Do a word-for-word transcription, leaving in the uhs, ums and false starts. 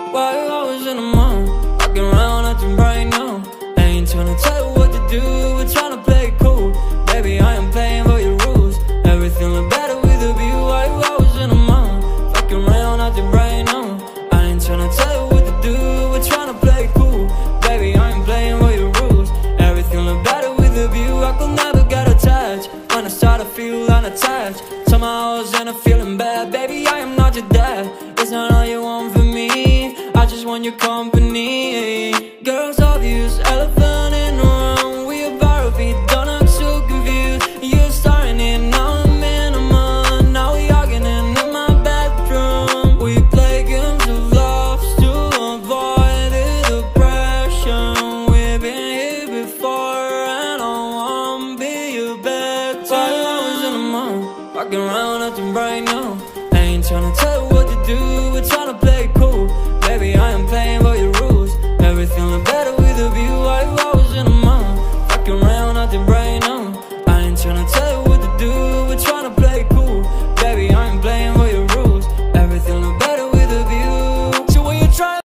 Why you always in the mood? Walking around acting right now. I ain't tryna tell you what to do, we're tryna play it cool. Baby, I am playing by your rules. Everything look better with a view. Why you always in the mood? Walking around acting right now. I ain't tryna tell you what to do, we're tryna play it cool. Baby, I am playing by your rules. Everything look better with a view. I could never get attached. When I start to feel unattached, somehow I was in a feeling bad. Baby, I am not your dad. It's not all you want from me, I just want your company. Girls obvious, elephant in the room. We a borrow feet, don't act so confused. You're starting it, now I'm in a month. Now we arguing in my bedroom. We play games of love to avoid the depression. We've been here before and I won't be your bed. Why you always in the mood? Walking around acting right now. I ain't tryna tell you what to do, we're tryna play it cool. Baby, I am playing by your rules. Everything look better with a view. Why you always in the mood? Walking around acting right now. I ain't tryna tell